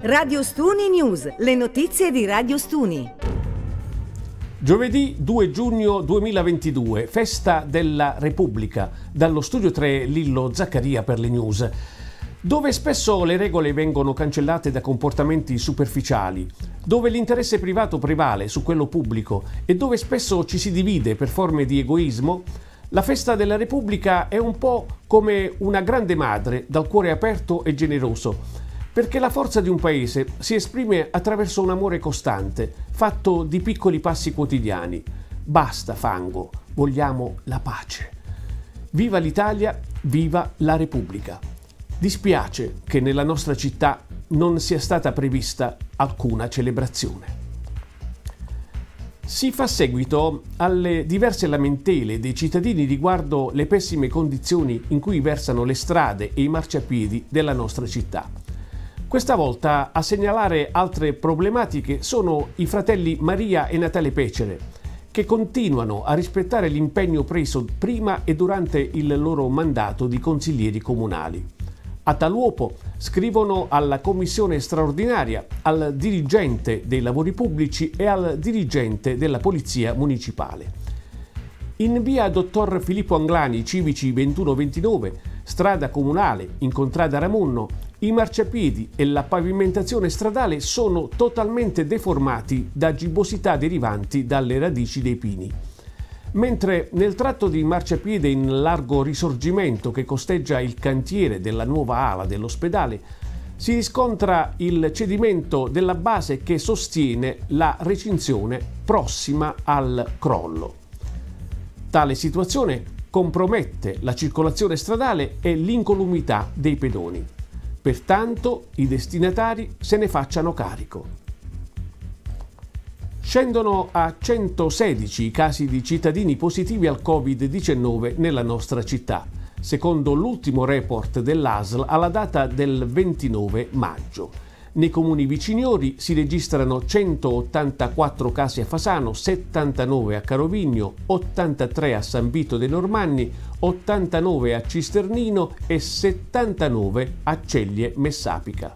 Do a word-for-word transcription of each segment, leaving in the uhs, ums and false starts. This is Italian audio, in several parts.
Radio Stuni News, le notizie di Radio Stuni. Giovedì due giugno duemilaventidue, festa della Repubblica, dallo studio tre Lillo Zaccaria per le news, dove spesso le regole vengono cancellate da comportamenti superficiali, dove l'interesse privato prevale su quello pubblico e dove spesso ci si divide per forme di egoismo. La festa della Repubblica è un po' come una grande madre dal cuore aperto e generoso, perché la forza di un paese si esprime attraverso un amore costante, fatto di piccoli passi quotidiani. Basta fango, vogliamo la pace. Viva l'Italia, viva la Repubblica. Dispiace che nella nostra città non sia stata prevista alcuna celebrazione. Si fa seguito alle diverse lamentele dei cittadini riguardo le pessime condizioni in cui versano le strade e i marciapiedi della nostra città. Questa volta a segnalare altre problematiche sono i fratelli Maria e Natale Pecere, che continuano a rispettare l'impegno preso prima e durante il loro mandato di consiglieri comunali. A tal uopo scrivono alla commissione straordinaria, al dirigente dei lavori pubblici e al dirigente della polizia municipale. In via Dottor Filippo Anglani, Civici ventuno ventinove, strada comunale in contrada Ramunno, i marciapiedi e la pavimentazione stradale sono totalmente deformati da gibbosità derivanti dalle radici dei pini. Mentre nel tratto di marciapiede in largo Risorgimento che costeggia il cantiere della nuova ala dell'ospedale si riscontra il cedimento della base che sostiene la recinzione prossima al crollo. Tale situazione compromette la circolazione stradale e l'incolumità dei pedoni. Pertanto i destinatari se ne facciano carico. Scendono a centosedici i casi di cittadini positivi al covid diciannove nella nostra città, secondo l'ultimo report dell'A S L alla data del ventinove maggio. Nei comuni viciniori si registrano centottantaquattro casi a Fasano, settantanove a Carovigno, ottantatré a San Vito dei Normanni, ottantanove a Cisternino e settantanove a Ceglie Messapica.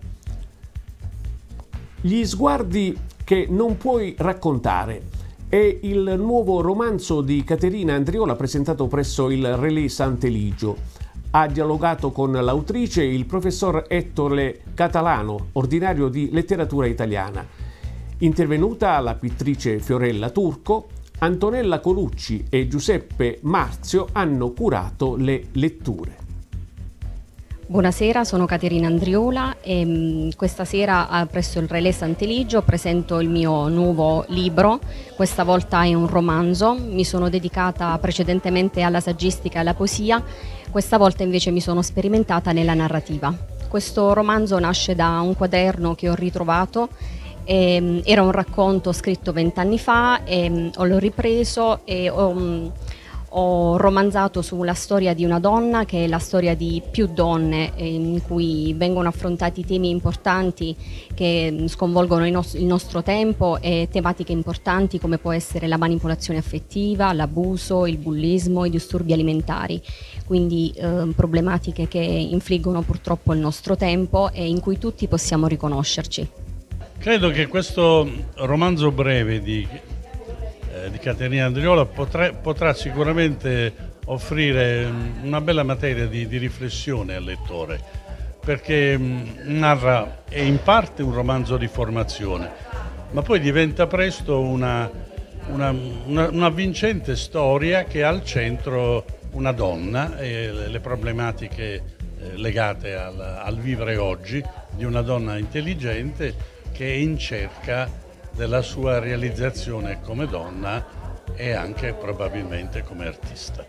Gli sguardi che non puoi raccontare è il nuovo romanzo di Caterina Andriola presentato presso il Relais Sant'Eligio. Ha dialogato con l'autrice il professor Ettore Catalano, ordinario di letteratura italiana. Intervenuta la pittrice Fiorella Turco, Antonella Colucci e Giuseppe Marzio hanno curato le letture. Buonasera, sono Caterina Andriola e mh, questa sera eh, presso il Relais Sant'Eligio presento il mio nuovo libro. Questa volta è un romanzo, mi sono dedicata precedentemente alla saggistica e alla poesia, questa volta invece mi sono sperimentata nella narrativa. Questo romanzo nasce da un quaderno che ho ritrovato, e, mh, era un racconto scritto vent'anni fa, e, mh, l'ho ripreso e ho... Mh, Ho romanzato sulla storia di una donna, che è la storia di più donne, in cui vengono affrontati temi importanti che sconvolgono il nostro, il nostro tempo e tematiche importanti come può essere la manipolazione affettiva, l'abuso, il bullismo, i disturbi alimentari. Quindi eh, problematiche che infliggono purtroppo il nostro tempo e in cui tutti possiamo riconoscerci. Credo che questo romanzo breve di di Caterina Andriola potrà, potrà sicuramente offrire una bella materia di, di riflessione al lettore, perché narra, è in parte un romanzo di formazione, ma poi diventa presto una, una, una, una vincente storia che ha al centro una donna e le problematiche legate al, al vivere oggi di una donna intelligente che è in cerca della sua realizzazione come donna e anche probabilmente come artista.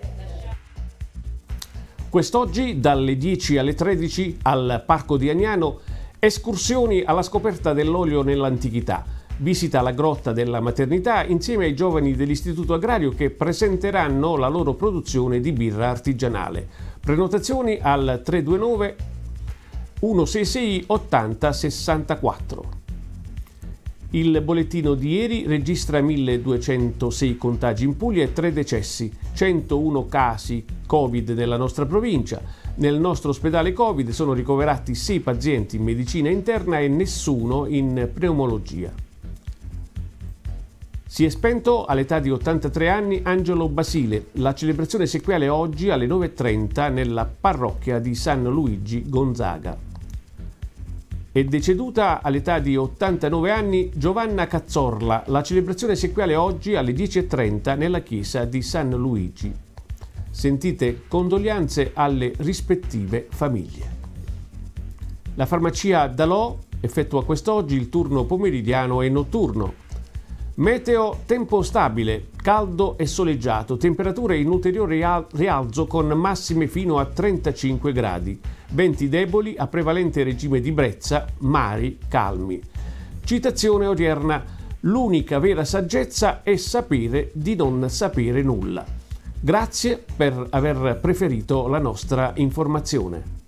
Quest'oggi dalle dieci alle tredici al Parco di Agnano, escursioni alla scoperta dell'olio nell'antichità, visita alla grotta della maternità insieme ai giovani dell'Istituto Agrario che presenteranno la loro produzione di birra artigianale. Prenotazioni al tre due nove uno sei sei ottanta sessantaquattro. Il bollettino di ieri registra milleduecentosei contagi in Puglia e tre decessi. centouno casi Covid nella nostra provincia. Nel nostro ospedale Covid sono ricoverati sei pazienti in medicina interna e nessuno in pneumologia. Si è spento all'età di ottantatré anni Angelo Basile. La celebrazione sequiale oggi alle nove e trenta nella parrocchia di San Luigi Gonzaga. È deceduta all'età di ottantanove anni Giovanna Cazzorla. La celebrazione sequiale oggi alle dieci e trenta nella chiesa di San Luigi. Sentite condoglianze alle rispettive famiglie. La farmacia Dalò effettua quest'oggi il turno pomeridiano e notturno. Meteo, tempo stabile, caldo e soleggiato, temperature in ulteriore rialzo con massime fino a trentacinque gradi, venti deboli a prevalente regime di brezza, mari calmi. Citazione odierna: l'unica vera saggezza è sapere di non sapere nulla. Grazie per aver preferito la nostra informazione.